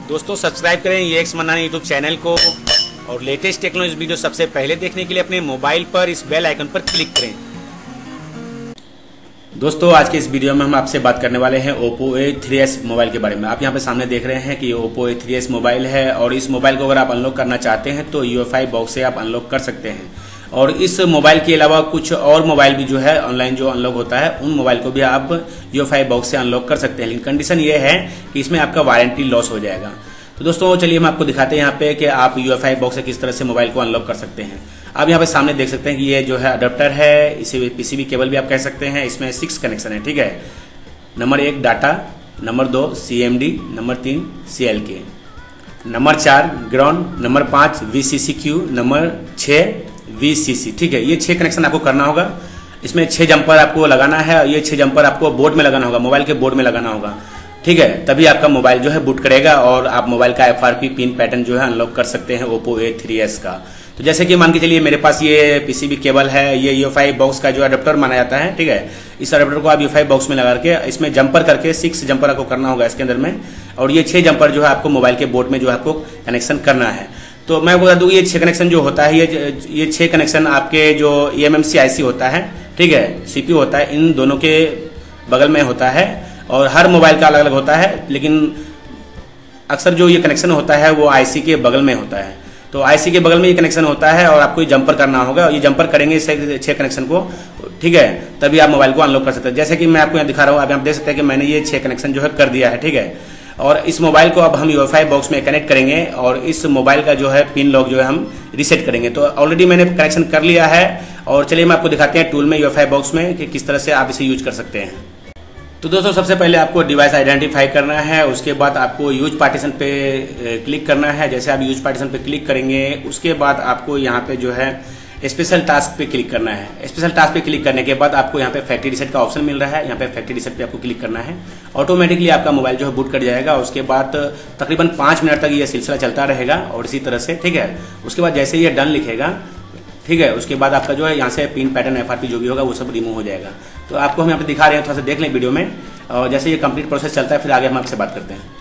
दोस्तों सब्सक्राइब करें ये एक्स मन्ना यूट्यूब चैनल को और लेटेस्ट टेक्नोलॉजी वीडियो सबसे पहले देखने के लिए अपने मोबाइल पर इस बेल आइकन पर क्लिक करें। दोस्तों आज के इस वीडियो में हम आपसे बात करने वाले हैं ओप्पो A3S मोबाइल के बारे में। आप यहाँ पे सामने देख रहे हैं कि ये ओप्पो A3S मोबाइल है और इस मोबाइल को अगर आप अनलॉक करना चाहते हैं तो UFI बॉक्स से आप अनलॉक कर सकते हैं। और इस मोबाइल के अलावा कुछ और मोबाइल भी जो है ऑनलाइन जो अनलॉक होता है उन मोबाइल को भी आप UFI बॉक्स से अनलॉक कर सकते हैं, लेकिन कंडीशन ये है कि इसमें आपका वारंटी लॉस हो जाएगा। तो दोस्तों चलिए हम आपको दिखाते हैं यहाँ पे कि आप UFI बॉक्स से किस तरह से मोबाइल को अनलॉक कर सकते हैं। आप यहाँ पे सामने देख सकते हैं कि ये जो है अडेप्टर है, इसे PCB केबल भी आप कह सकते हैं। इसमें 6 कनेक्शन है, ठीक है। Number 1 data, number 2 CMD, number 3 CLK, number 4 ground, number 5 VCCQ, number 6 VCC, ठीक है। ये 6 कनेक्शन आपको करना होगा। इसमें 6 जंपर आपको लगाना है और ये 6 जंपर आपको बोर्ड में लगाना होगा, मोबाइल के बोर्ड में लगाना होगा, ठीक है। तभी आपका मोबाइल जो है बूट करेगा और आप मोबाइल का FRP पिन पैटर्न जो है अनलॉक कर सकते हैं ओप्पो A3S का। तो जैसे कि मान के चलिए मेरे पास ये PCB केबल है, ये UFI बॉक्स का जो अडेप्टर माना जाता है, ठीक है। इस अडेप्टर को आप UFI बॉक्स में लगा के इसमें जंपर करके 6 जंपर आपको करना होगा इसके अंदर में, और ये 6 जंपर जो है आपको मोबाइल के बोर्ड में जो है आपको कनेक्शन करना है। तो मैं बता दूँ ये 6 कनेक्शन जो होता है ये 6 कनेक्शन आपके जो eMMC IC होता है, ठीक है, CPU होता है, इन दोनों के बगल में होता है और हर मोबाइल का अलग अलग होता है, लेकिन अक्सर जो ये कनेक्शन होता है वो IC के बगल में होता है। तो IC के बगल में ये कनेक्शन होता है और आपको ये जंपर करना होगा और ये जंपर करेंगे इस 6 कनेक्शन को, ठीक है, तभी आप मोबाइल को अनलॉक कर सकते हैं। जैसे कि मैं आपको यहाँ दिखा रहा हूँ, आप यहाँ देख सकते हैं कि मैंने ये 6 कनेक्शन जो है कर दिया है, ठीक है। और इस मोबाइल को अब हम UFI बॉक्स में कनेक्ट करेंगे और इस मोबाइल का जो है पिन लॉक जो है हम रीसेट करेंगे। तो ऑलरेडी मैंने कनेक्शन कर लिया है और चलिए मैं आपको दिखाते हैं टूल में UFI बॉक्स में कि किस तरह से आप इसे यूज कर सकते हैं। तो दोस्तों सबसे पहले आपको डिवाइस आइडेंटिफाई करना है, उसके बाद आपको यूज पार्टीशन पे क्लिक करना है। जैसे आप यूज पार्टीशन पे क्लिक करेंगे उसके बाद आपको यहाँ पे जो है स्पेशल टास्क पे क्लिक करना है। स्पेशल टास्क पे क्लिक करने के बाद आपको यहाँ पे फैक्ट्री रीसेट का ऑप्शन मिल रहा है, यहाँ पे फैक्ट्री रीसेट पे आपको क्लिक करना है। ऑटोमेटिकली आपका मोबाइल जो है बूट कर जाएगा। उसके बाद तकरीबन 5 मिनट तक ये सिलसिला चलता रहेगा और इसी तरह से, ठीक है। उसके बाद जैसे ये डन लिखेगा, ठीक है, उसके बाद आपका जो है यहाँ से पिन पैटर्न FRP जो भी होगा वो सब रिमूव हो जाएगा। तो आपको हम यहाँ पे दिखा रहे हैं, थोड़ा सा देख लें वीडियो में, और जैसे ये कंप्लीट प्रोसेस चलता है फिर आगे हम आपसे बात करते हैं।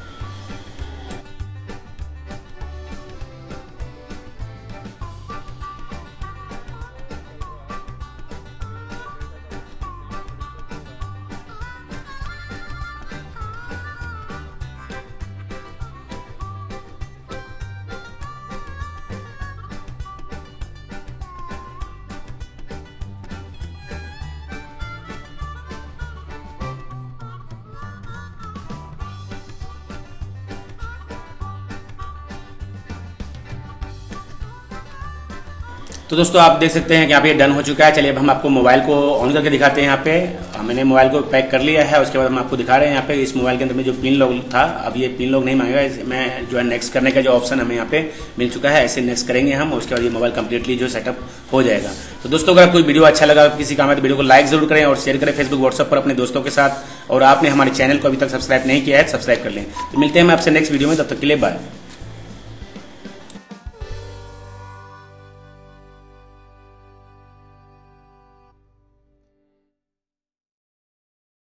तो दोस्तों आप देख सकते हैं कि यहाँ पे डन हो चुका है। चलिए अब हम आपको मोबाइल को ऑन करके दिखाते हैं। यहाँ पे मैंने मोबाइल को पैक कर लिया है, उसके बाद हम आपको दिखा रहे हैं यहाँ पे इस मोबाइल के अंदर में जो पिन लॉक था, अब ये पिन लॉक नहीं मांगेगा, इसमें जो है नेक्स्ट करने का जो ऑप्शन हमें यहाँ पे मिल चुका है, ऐसे नेक्स्ट करेंगे हम, उसके बाद ये मोबाइल कंप्लीटली जो सेटअप हो जाएगा। तो दोस्तों अगर कोई वीडियो अच्छा लगा किसी काम है तो वीडियो को लाइक जरूर करें और शेयर करें फेसबुक व्हाट्सएप पर अपने दोस्तों के साथ, और आपने हमारे चैनल को अभी तक सब्सक्राइब नहीं किया है सब्सक्राइब कर लें। तो मिलते हैं मैं आपसे नेक्स्ट वीडियो में, तब तक के लिए बाय।